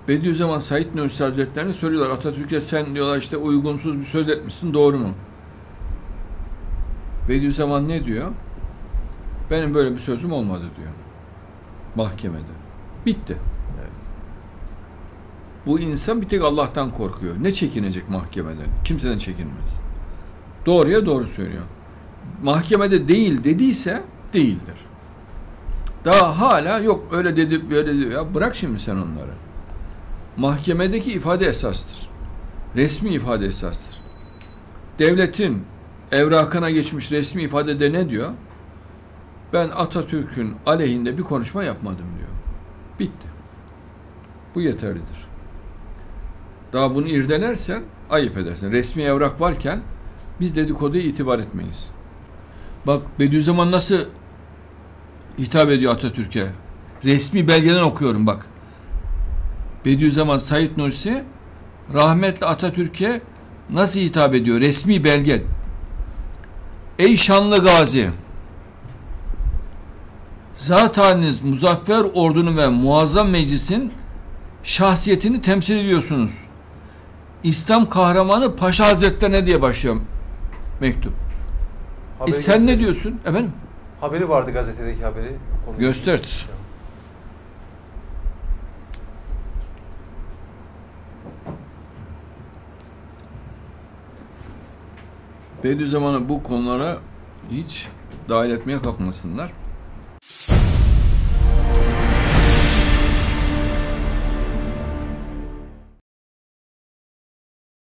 Bediüzzaman Said Nursi Hazretlerine soruyorlar. Atatürk'e sen diyorlar işte uygunsuz bir söz etmişsin. Doğru mu? Bediüzzaman ne diyor? Benim böyle bir sözüm olmadı diyor. Mahkemede. Bitti. Evet. Bu insan bir tek Allah'tan korkuyor. Ne çekinecek mahkemeden? Kimseden çekinmez. Doğruya doğru söylüyor. Mahkemede değil dediyse değildir. Daha hala yok öyle dedi böyle dedi. Ya bırak şimdi sen onları. Mahkemedeki ifade esastır. Resmi ifade esastır. Devletin evrakına geçmiş resmi ifadede ne diyor? Ben Atatürk'ün aleyhinde bir konuşma yapmadım diyor. Bitti. Bu yeterlidir. Daha bunu irdelersen ayıp edersin. Resmi evrak varken biz dedikoduya itibar etmeyiz. Bak Bediüzzaman nasıl hitap ediyor Atatürk'e. Resmi belgeden okuyorum bak. Bediüzzaman Said Nursi rahmetli Atatürk'e nasıl hitap ediyor? Resmi belge. Ey şanlı gazi! Zat haliniz muzaffer ordunun ve muazzam meclisin şahsiyetini temsil ediyorsunuz. İslam kahramanı Paşa Hazretlerine diye başlıyor mektup. Sen ne diyorsun? Efendim? Haberi vardı, gazetedeki haberi. Göster. Bediüzzaman'ı bu konulara hiç dahil etmeye kalkmasınlar.